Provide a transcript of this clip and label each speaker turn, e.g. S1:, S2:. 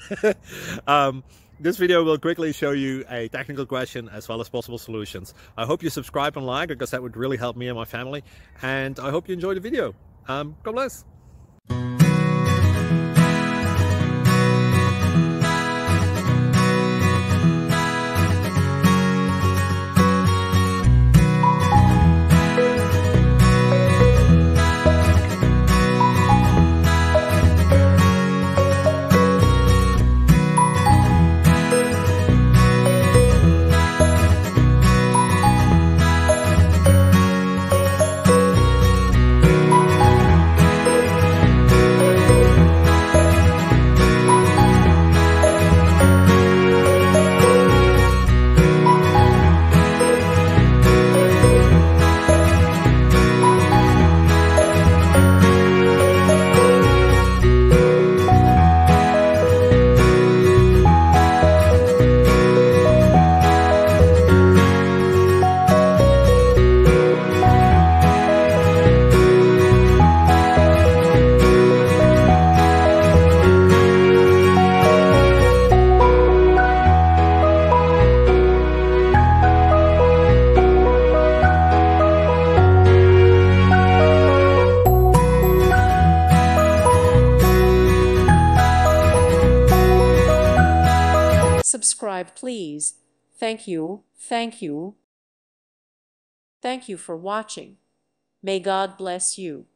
S1: um, this video will quickly show you a technical question as well as possible solutions. I hope you subscribe and like, because that would really help me and my family. And I hope you enjoy the video. God bless.
S2: Subscribe, please. Thank you. Thank you. Thank you for watching. May God bless you.